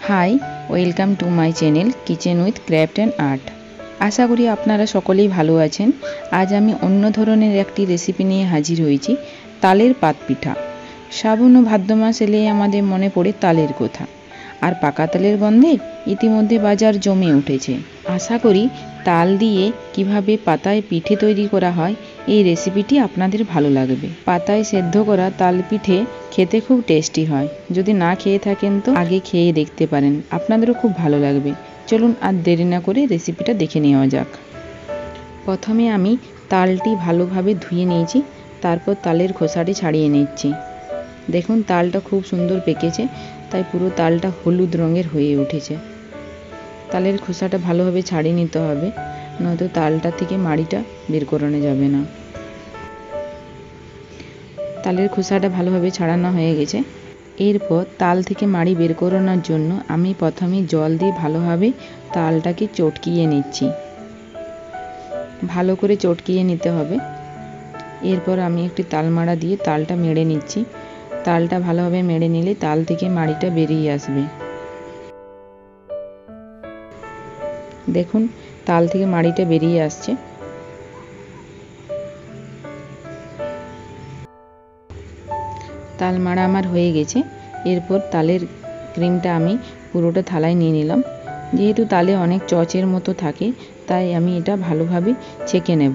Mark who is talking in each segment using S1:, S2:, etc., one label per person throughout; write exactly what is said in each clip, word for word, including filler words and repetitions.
S1: High, welcome to my channel kitchen with craft and art. আশা করি আপনারা সকলেই ভালো আছেন। আজ আমি অন্য ধরনের একটি রেসিপি নিয়ে হাজির হয়েছি, তালের পাত পিঠা। শ্রাবণ ও ভাদ্র মাস এলেই আমাদের মনে পড়ে তালের কথা, আর পাকা তালের গন্ধে ইতিমধ্যে বাজার জমে উঠেছে। আশা করি তাল দিয়ে কিভাবে পাতায় পিঠে তৈরি করা হয় এই রেসিপিটি আপনাদের ভালো লাগবে। পাতায় সেদ্ধ করা তাল পিঠে খেতে খুব টেস্টি হয়। যদি না খেয়ে থাকেন তো আগে খেয়ে দেখতে পারেন, আপনাদেরও খুব ভালো লাগবে। চলুন আর দেরি না করে রেসিপিটা দেখে নেওয়া যাক। প্রথমে আমি তালটি ভালোভাবে ধুয়ে নিয়েছি, তারপর তালের খোসাটি ছাড়িয়ে নিচ্ছি। দেখুন তালটা খুব সুন্দর পেকেছে, তাই পুরো তালটা হলুদ রঙের হয়ে উঠেছে। তালের খোসাটা ভালোভাবে ছাড়িয়ে নিতে হবে, নয়তো তালটা থেকে মাড়িটা বের করানো যাবে না। তালের খোসাটা ভালোভাবে ছাড়ানো হয়ে গেছে। এরপর তাল থেকে মাড়ি বের করানোর জন্য আমি প্রথমে জল দিয়ে ভালোভাবে তালটাকে চটকিয়ে নিচ্ছি। ভালো করে চটকিয়ে নিতে হবে। এরপর আমি একটি তাল মাড়া দিয়ে তালটা মেড়ে নিচ্ছি। তালটা ভালোভাবে মেড়ে নিলে তাল থেকে মাড়িটা বেরিয়ে আসবে। দেখুন তাল থেকে মাড়িটা বেরিয়ে আসছে। তাল মাড়া আমার হয়ে গেছে। এরপর তালের ক্রিমটা আমি পুরোটা থালায় নিয়ে নিলাম। যেহেতু তালে অনেক চচের মতো থাকে, তাই আমি এটা ভালোভাবে ছেঁকে নেব।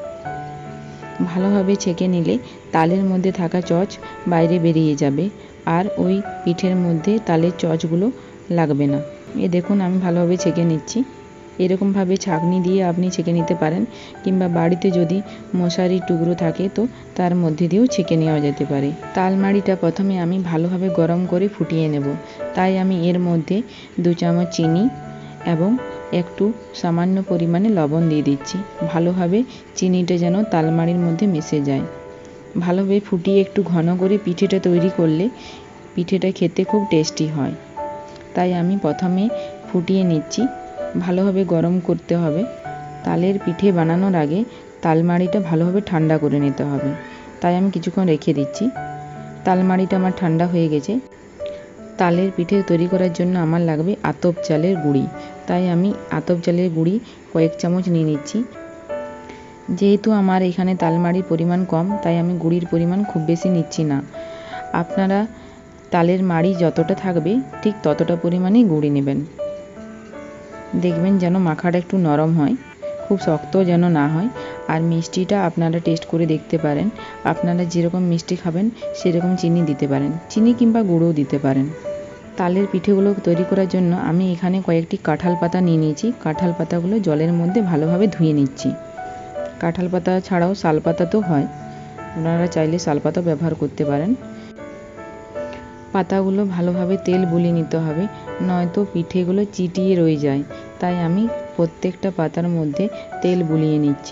S1: ভালোভাবে ছেঁকে নিলে তালের মধ্যে থাকা চচ বাইরে বেরিয়ে যাবে, আর ওই পিঠের মধ্যে তালের চচগুলো লাগবে না। এ দেখুন আমি ভালোভাবে ছেঁকে নিচ্ছি। এরকমভাবে ছাঁকনি দিয়ে আপনি ছেঁকে নিতে পারেন, কিংবা বাড়িতে যদি মশারির টুকরো থাকে তো তার মধ্যে দিয়েও ছেঁকে নেওয়া যেতে পারে। তালমাড়িটা প্রথমে আমি ভালোভাবে গরম করে ফুটিয়ে নেব, তাই আমি এর মধ্যে দু চামচ চিনি এবং একটু সামান্য পরিমাণে লবণ দিয়ে দিচ্ছি। ভালোভাবে চিনিটা যেন তালমাড়ির মধ্যে মিশে যায়। ভালোভাবে ফুটিয়ে একটু ঘন করে পিঠেটা তৈরি করলে পিঠেটা খেতে খুব টেস্টি হয়। তাই আমি প্রথমে ফুটিয়ে নিচ্ছি। ভালোভাবে গরম করতে হবে। তালের পিঠে বানানোর আগে তালমাড়িটা ভালোভাবে ঠান্ডা করে নিতে হবে, তাই আমি কিছুক্ষণ রেখে দিচ্ছি। তালমাড়িটা আমার ঠান্ডা হয়ে গেছে। তালের পিঠে তৈরি করার জন্য আমার লাগবে আতপ চালের গুঁড়ি, তাই আমি আতপ চালের গুঁড়ি কয়েক চামচ নিয়ে নিচ্ছি। যেহেতু আমার এখানে তালমাড়ির পরিমাণ কম, তাই আমি গুঁড়ির পরিমাণ খুব বেশি নিচ্ছি না। আপনারা তালের মাড়ি যতটা থাকবে ঠিক ততটা পরিমাণেই গুঁড়ি নেবেন। দেখবেন যেন মাখাটা একটু নরম হয়, খুব শক্ত যেন না হয়। আর মিষ্টিটা আপনারা টেস্ট করে দেখতে পারেন। আপনারা যেরকম মিষ্টি খাবেন সেরকম চিনি দিতে পারেন, চিনি কিংবা গুঁড়োও দিতে পারেন। তালের পিঠেগুলো তৈরি করার জন্য আমি এখানে কয়েকটি কাঁঠাল পাতা নিয়ে নিয়েছি। কাঁঠাল পাতাগুলো জলের মধ্যে ভালোভাবে ধুয়ে নিচ্ছি। কাঁঠাল পাতা ছাড়াও শাল পাতাতেও হয়, আপনারা চাইলে শাল পাতা ব্যবহার করতে পারেন। পাতাগুলো ভালোভাবে তেল বুলিয়ে নিতে হবে, নয়তো পিঠেগুলো চিটিয়ে রয়ে যায়। তাই আমি প্রত্যেকটা পাতার মধ্যে তেল বুলিয়ে নিচ্ছি।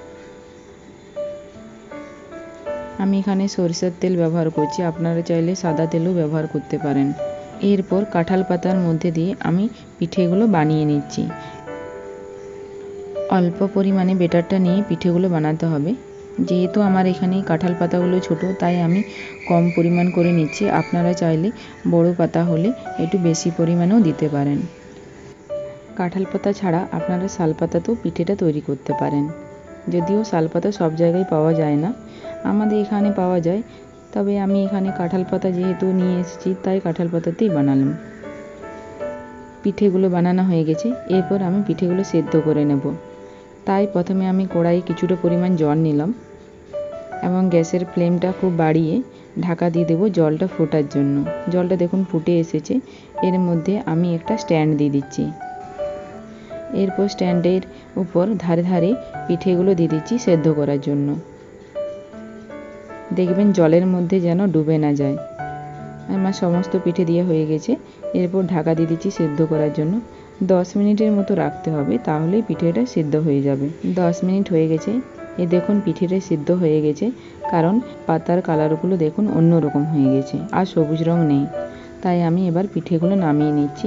S1: আমি এখানে সরিষার তেল ব্যবহার করছি, আপনারা চাইলে সাদা তেলও ব্যবহার করতে পারেন। এরপর কাঁঠাল পাতার মধ্যে দিয়ে আমি পিঠেগুলো বানিয়ে নিচ্ছি। অল্প পরিমাণে বেটারটা নিয়ে পিঠেগুলো বানাতে হবে। যেহেতু আমার এখানে কাঁঠাল পাতাগুলো ছোট, তাই আমি কম পরিমাণ করে নিচ্ছি। আপনারা চাইলে বড় পাতা হলে একটু বেশি পরিমাণেও দিতে পারেন। কাঁঠাল পাতা ছাড়া আপনারা শাল পাতাতেও পিঠেটা তৈরি করতে পারেন। যদিও শাল পাতা সব জায়গায় পাওয়া যায় না, আমাদের এখানে পাওয়া যায়। তবে আমি এখানে কাঁঠাল পাতা যেহেতু নিয়ে এসেছি, তাই কাঁঠাল পাতাতেই বানালাম। পিঠেগুলো বানানো হয়ে গেছে। এরপর আমি পিঠেগুলো সেদ্ধ করে নেব। তাই প্রথমে আমি কড়াইয়ে কিছুটা পরিমাণ জল নিলাম এবং গ্যাসের ফ্লেমটা খুব বাড়িয়ে ঢাকা দিয়ে দেবো জলটা ফোটার জন্য। জলটা দেখুন ফুটে এসেছে। এর মধ্যে আমি একটা স্ট্যান্ড দিয়ে দিচ্ছি। এরপর স্ট্যান্ডের উপর ধারে ধারে পিঠেগুলো দিয়ে দিচ্ছি সেদ্ধ করার জন্য। দেখবেন জলের মধ্যে যেন ডুবে না যায়। আমার সমস্ত পিঠে দিয়ে হয়ে গেছে। এরপর ঢাকা দিয়ে দিচ্ছি সেদ্ধ করার জন্য। দশ মিনিটের মতো রাখতে হবে, তাহলেই পিঠেটা সিদ্ধ হয়ে যাবে। দশ মিনিট হয়ে গেছে। এ দেখুন পিঠেটা সিদ্ধ হয়ে গেছে, কারণ পাতার কালারগুলো দেখুন অন্যরকম হয়ে গেছে, আর সবুজ রং নেই। তাই আমি এবার পিঠেগুলো নামিয়ে নিচ্ছি।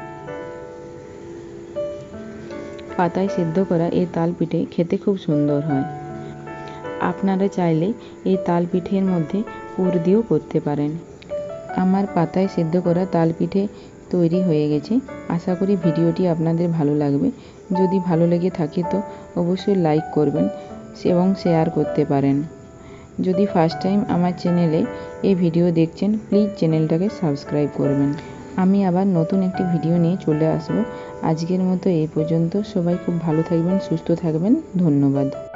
S1: পাতায় সিদ্ধ করা এই তাল পিঠে খেতে খুব সুন্দর হয়। আপনারা চাইলে এই তাল পিঠের মধ্যে পুর দিয়েও করতে পারেন। আমার পাতায় সিদ্ধ করা তাল পিঠে তৈরি হয়ে গেছে। আশা করি ভিডিওটি আপনাদের ভালো লাগবে। যদি ভালো লেগে থাকে তো অবশ্যই লাইক করবেন এবং শেয়ার করতে পারেন। যদি ফার্স্ট টাইম আমার চ্যানেলে এই ভিডিও দেখছেন, প্লিজ চ্যানেলটাকে সাবস্ক্রাইব করবেন। আমি আবার নতুন একটি ভিডিও নিয়ে চলে আসব। আজকের মতো এই পর্যন্ত। সবাই খুব ভালো থাকবেন, সুস্থ থাকবেন। ধন্যবাদ।